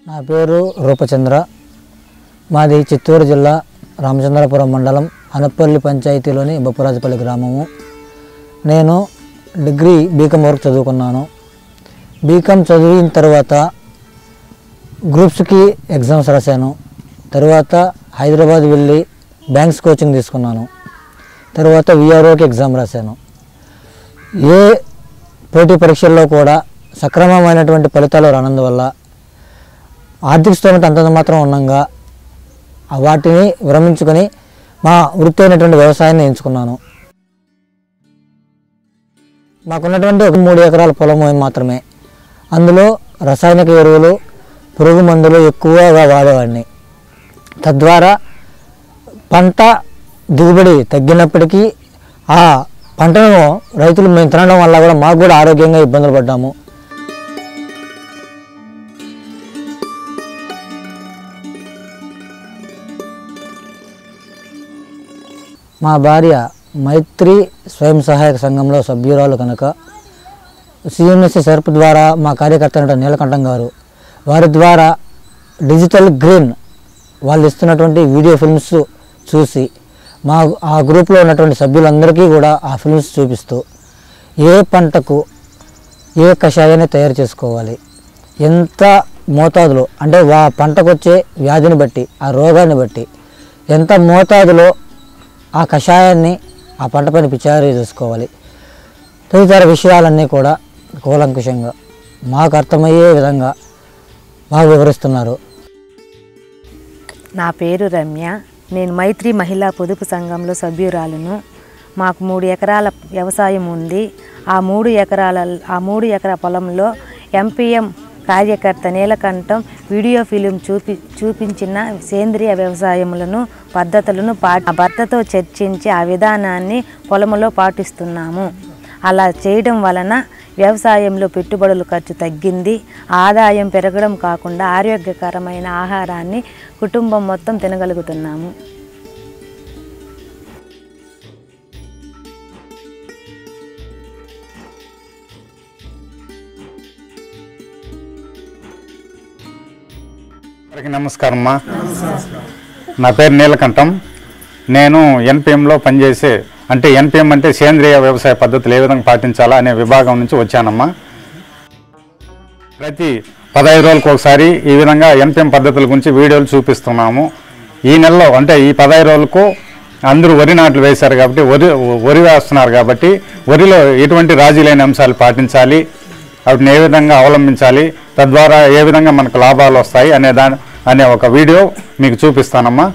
నా పేరు రూపచంద్ర. మాది చిత్తూరు జిల్లా రామచంద్రపురం మండలం అనపల్లి పంచాయతీలోని బొప్పరాజపల్లి గ్రామము. నేను డిగ్రీ బీకామ్ వరకు చదువుకున్నాను. బీకామ్ చదివిన తర్వాత గ్రూప్స్కి ఎగ్జామ్స్ రాశాను. తర్వాత హైదరాబాద్ వెళ్ళి బ్యాంక్స్ కోచింగ్ తీసుకున్నాను. తర్వాత విఆర్ఓకి ఎగ్జామ్ రాశాను. ఏ పోటీ పరీక్షల్లో కూడా సక్రమమైనటువంటి ఫలితాలు రానందువల్ల ఆర్థిక స్థోమత అంతంత మాత్రం ఉన్నంగా వాటిని విరమించుకొని మా వృత్తి అయినటువంటి వ్యవసాయాన్ని ఎంచుకున్నాను. మాకున్నటువంటి 3 ఎకరాల పొలం మాత్రమే. అందులో రసాయనిక ఎరువులు, పురుగు మందులు ఎక్కువగా వాడేవాడిని. తద్వారా పంట దిగుబడి తగ్గినప్పటికీ ఆ పంటను రైతులు మేము తినడం వల్ల కూడా మాకు కూడా ఆరోగ్యంగా ఇబ్బందులు పడ్డాము. మా భార్య మైత్రి స్వయం సహాయక సంఘంలో సభ్యురాలు కనుక CMSA SERP ద్వారా మా కార్యకర్త నీలకంఠం గారు వారి ద్వారా డిజిటల్ గ్రీన్ వాళ్ళు ఇస్తున్నటువంటి వీడియో ఫిల్మ్స్ చూసి ఆ గ్రూప్లో ఉన్నటువంటి సభ్యులందరికీ కూడా ఆ ఫిల్మ్స్ చూపిస్తూ ఏ పంటకు ఏ కషాయాన్ని తయారు చేసుకోవాలి, ఎంత మోతాదులో అంటే పంటకు వచ్చే వ్యాధిని బట్టి ఆ రోగాన్ని బట్టి ఎంత మోతాదులో ఆ కషాయాన్ని ఆ పంట పైన పిచికారీ చేసుకోవాలి, తదితర విషయాలన్నీ కూడా కూలంకుషంగా మాకు అర్థమయ్యే విధంగా మాకు వివరిస్తున్నారు. నా పేరు రమ్య. నేను మైత్రి మహిళా పొదుపు సంఘంలో సభ్యురాలను. మాకు 3 ఎకరాల వ్యవసాయం ఉంది. ఆ 3 ఎకరా పొలంలో MPM కార్యకర్త నీలకంఠం వీడియో ఫిలిం చూపించిన సేంద్రియ వ్యవసాయములను పద్ధతులను భర్తతో చర్చించి ఆ విధానాన్ని పొలంలో పాటిస్తున్నాము. అలా చేయడం వలన వ్యవసాయంలో పెట్టుబడుల ఖర్చు తగ్గింది, ఆదాయం పెరగడం కాకుండా ఆరోగ్యకరమైన ఆహారాన్ని కుటుంబం మొత్తం తినగలుగుతున్నాము. నమస్కారం అమ్మా. నా పేరు నీలకంఠం. నేను NPMలో పనిచేసే NPM అంటే సేంద్రియ వ్యవసాయ పద్ధతులు ఏ విధంగా పాటించాలా అనే విభాగం నుంచి వచ్చానమ్మా. ప్రతి 15 రోజులకు ఒకసారి ఈ విధంగా NPM పద్ధతుల గురించి వీడియోలు చూపిస్తున్నాము. ఈ నెలలో ఈ 15 రోజులకు అందరూ వరి నాట్లు వేశారు కాబట్టి వరి వేస్తున్నారు కాబట్టి వరిలో ఎటువంటి రాజీ లేని అంశాలు పాటించాలి, వాటిని ఏ విధంగా అవలంబించాలి, తద్వారా ఏ విధంగా మనకు లాభాలు వస్తాయి అనే ఒక వీడియో మీకు చూపిస్తానమ్మా.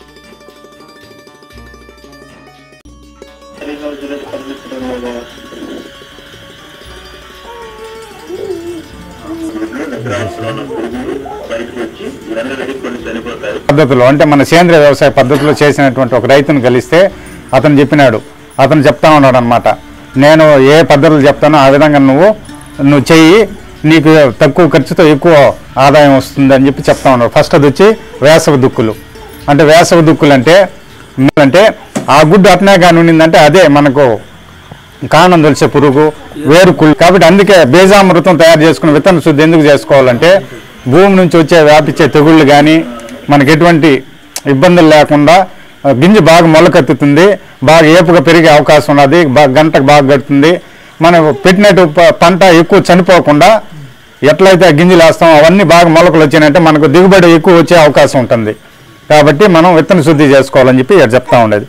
పద్ధతులు మన సేంద్రియ వ్యవసాయ పద్ధతిలో చేసినటువంటి ఒక రైతును కలిస్తే అతను చెప్తా ఉన్నాడు అనమాట. నేను ఏ పద్ధతులు చెప్తానో ఆ విధంగా నువ్వు చెయ్యి, నీకు తక్కువ ఖర్చుతో ఎక్కువ ఆదాయం వస్తుంది అని చెప్పి చెప్తా ఉన్నారు. ఫస్ట్ అది వచ్చి వేసవి దుక్కులు. వేసవి దుక్కులు అంటే ఆ గుడ్డు అట్నే కానీ ఉండిందంటే అదే మనకు కాండం తెలిసే పురుగు, వేరుకుళ్ళు. కాబట్టి అందుకే బీజామృతం తయారు చేసుకుని విత్తన శుద్ధి ఎందుకు చేసుకోవాలంటే భూమి నుంచి వచ్చే వ్యాపించే తెగుళ్ళు కానీ మనకి ఎటువంటి ఇబ్బందులు లేకుండా గింజ బాగా మొలకెత్తుతుంది, బాగా ఏపుగా పెరిగే అవకాశం ఉన్నది, గంటకు బాగా గడుతుంది. మనం పెట్టినట్టు పంట ఎక్కువ చనిపోకుండా ఎట్లయితే గింజలు వేస్తామో అవన్నీ బాగా మొలకలు వచ్చినాయంటే మనకు దిగుబడి ఎక్కువ వచ్చే అవకాశం ఉంటుంది. కాబట్టి మనం విత్తన శుద్ధి చేసుకోవాలని చెప్పి చెప్తా ఉండేది.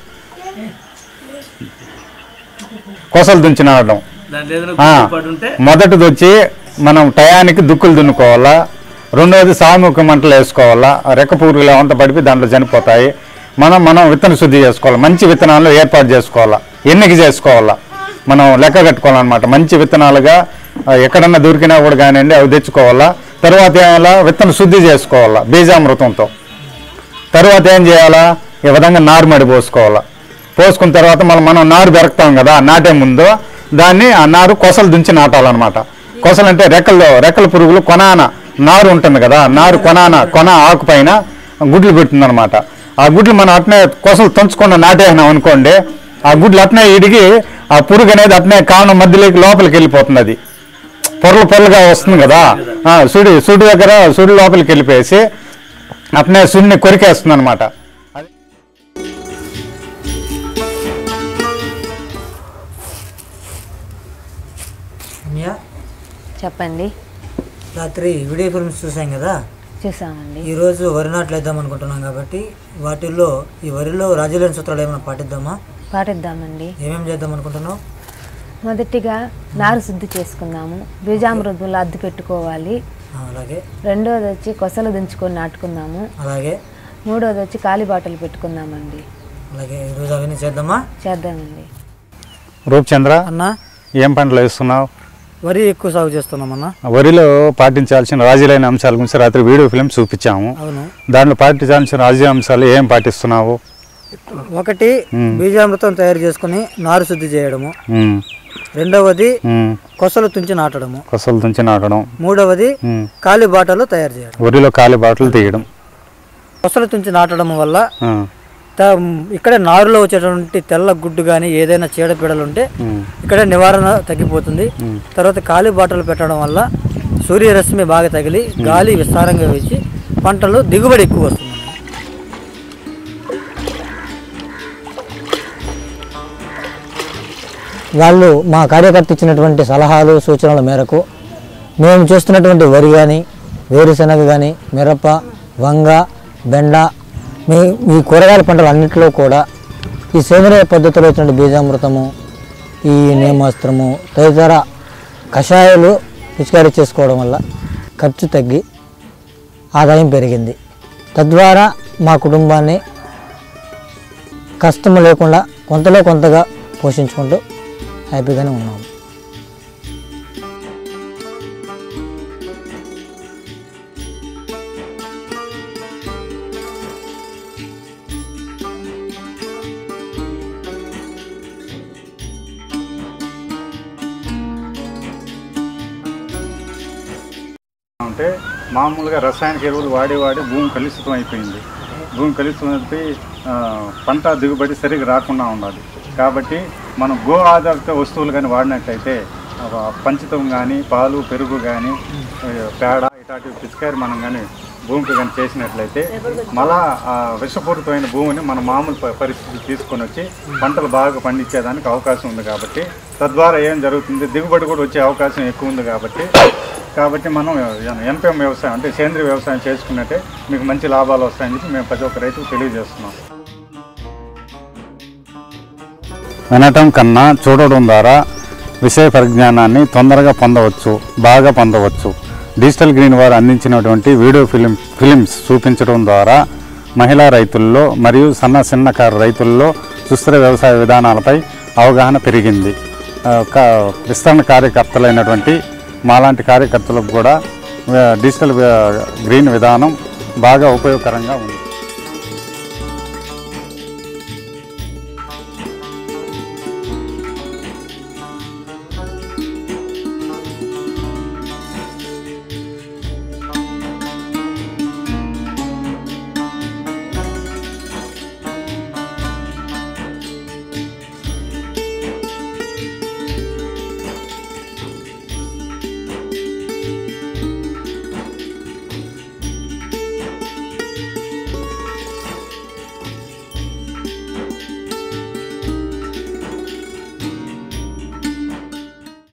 కొసలు దుంచి నాటడం. మొదటిది వచ్చి మనం టయానికి దుక్కులు దున్నుకోవాలా. రెండవది సామూహిక మంటలు వేసుకోవాలా. రెక్క పురుగులు వంట పడిపి దాంట్లో చనిపోతాయి. మనం విత్తన శుద్ధి చేసుకోవాలి. మంచి విత్తనాలు ఏర్పాటు చేసుకోవాలా, ఎన్నిక చేసుకోవాలా, మనం లెక్క కట్టుకోవాలన్నమాట. మంచి విత్తనాలుగా ఎక్కడన్నా దొరికినా కూడా కానివ్వండి అవి తెచ్చుకోవాలా. తర్వాత ఏమైనా విత్తన శుద్ధి చేసుకోవాలా బీజామృతంతో. తర్వాత ఏం చేయాలా, ఈ విధంగా నారు మడి పోసుకోవాలా. పోసుకున్న తర్వాత మనం నారు బెరకుతాం కదా, నాటే ముందు దాన్ని ఆ నారు కొసలు దుంచి నాటాలన్నమాట. కొసలు అంటే రెక్కల పురుగులు కొనాన నారు ఉంటుంది కదా, నారు కొన ఆకు పైన గుడ్లు పెడుతుంది అనమాట. ఆ గుడ్లు మనం అట్నే కొసలు తుంచకుండా నాటేసినాం అనుకోండి, ఆ గుడ్లు అట్నే ఇడిగి ఆ పురుగు అనేది అట్నే కాను మధ్యలోకి లోపలికి వెళ్ళిపోతుంది. అది పొరలు పొరలుగా వస్తుంది కదా, సుడి దగ్గర సుడి లోపలికి వెళ్ళిపోయేసి అట్నే సుడిని కొరికేస్తుంది అనమాట. చెప్పండి. రాత్రి వీడియో ఫిల్మ్స్ చూసాం కదా, చూసామండి. ఈరోజు వరి నాట్లు వేద్దాం అనుకుంటున్నాం కాబట్టి వాటిల్లో ఈ వరిలో రాజులేని సూత్రాలు ఏమైనా పాటిద్దామా? పాటిద్దామండి. ఏమేమి చేద్దాం అనుకుంటున్నాం? మొదటిగా నారు శుద్ధి చేసుకుందాము, బీజామృతంలో అద్దు పెట్టుకోవాలి. అలాగే రెండోది వచ్చి కొసలు దించుకొని నాటుకుందాము. అలాగే మూడోది వచ్చి కాలి బాటలు పెట్టుకుందామండి. అలాగే ఈరోజు అవన్నీ చేద్దామా? చేద్దామండి. రూపచంద్ర అన్న, ఏం పంటలు వేస్తున్నావు? వరి ఎక్కువ సాగు చేస్తున్నాం అన్న. వరిలో పాటించాల్సిన రాజీలైన అంశాల గురించి రాత్రి వీడియో ఫిల్మ్ చూపించాము. అవును. దాంట్లో పాటించాల్సిన రాజీ అంశాలు ఏం పాటిస్తున్నావు? ఒకటి, బీజామృతం తయారు చేసుకుని నారు శుద్ధి చేయడము. రెండవది కొసలు తుంచి నాటడం. మూడవది కాలి బాటలు తయారు చేయడం. వరిలో కాలి బాటలు తీయడం. కొసలు తుంచి నాటడం వల్ల ఇక్కడ నారులో వచ్చేటువంటి తెల్ల గుడ్డు కానీ ఏదైనా చీడపీడలు ఉంటే ఇక్కడ నివారణ తగ్గిపోతుంది. తర్వాత కాలి బాటలు పెట్టడం వల్ల సూర్యరశ్మి బాగా తగిలి గాలి విస్తారంగా వేసి పంటలు దిగుబడి ఎక్కువ వస్తుంది. వాళ్ళు మా కార్యకర్త ఇచ్చినటువంటి సలహాలు సూచనల మేరకు మేము చేస్తున్నటువంటి వరి కానీ, వేరుశనగ కానీ, మిరప, వంగ, బెండ, ఈ కూరగాయల పంటలు అన్నింటిలో కూడా ఈ సేంద్రియ పద్ధతిలో వచ్చిన బీజామృతము, ఈ నేమాస్త్రము తదితర కషాయాలు పిచికారీ చేసుకోవడం వల్ల ఖర్చు తగ్గి ఆదాయం పెరిగింది. తద్వారా మా కుటుంబాన్ని కష్టం లేకుండా కొంతలో కొంతగా పోషించుకుంటూ హ్యాపీగానే ఉన్నాము. అంటే మామూలుగా రసాయనిక ఎరువులు వాడి భూమి కలుషితం అయిపోయింది. భూమి కలుషితం అయిపోయి పంట దిగుబడి సరిగ్గా రాకుండా ఉండాలి. కాబట్టి మనం గో ఆధారిత వస్తువులు కానీ వాడినట్లయితే పంచితం కానీ, పాలు, పెరుగు కానీ, పేడ ఇట్లాంటి పిచికారి మనం కానీ భూమికి కానీ చేసినట్లయితే మళ్ళా విషపూరితమైన భూమిని మన మామూలు పరిస్థితి తీసుకొని వచ్చి పంటలు బాగా పండించేదానికి అవకాశం ఉంది. కాబట్టి తద్వారా ఏం జరుగుతుంది, దిగుబడి కూడా వచ్చే అవకాశం ఎక్కువ ఉంది. కాబట్టి మనం ఎన్పిఎం వ్యవసాయం అంటే సేంద్రీయ వ్యవసాయం చేసుకున్నట్టే మీకు మంచి లాభాలు వస్తాయని చెప్పి మేము ప్రతి ఒక్క రైతుకు తెలియజేస్తున్నాం. వినటం కన్నా చూడడం ద్వారా విషయ పరిజ్ఞానాన్ని తొందరగా బాగా పొందవచ్చు. డిజిటల్ గ్రీన్ వారు అందించినటువంటి వీడియో ఫిలిమ్స్ చూపించడం ద్వారా మహిళా రైతుల్లో మరియు చిన్నకారు రైతుల్లో సుస్థిర వ్యవసాయ విధానాలపై అవగాహన పెరిగింది. విస్తరణ కార్యకర్తలైనటువంటి మాలాంటి కార్యకర్తలకు కూడా డిజిటల్ గ్రీన్ విధానం బాగా ఉపయోగకరంగా ఉంది.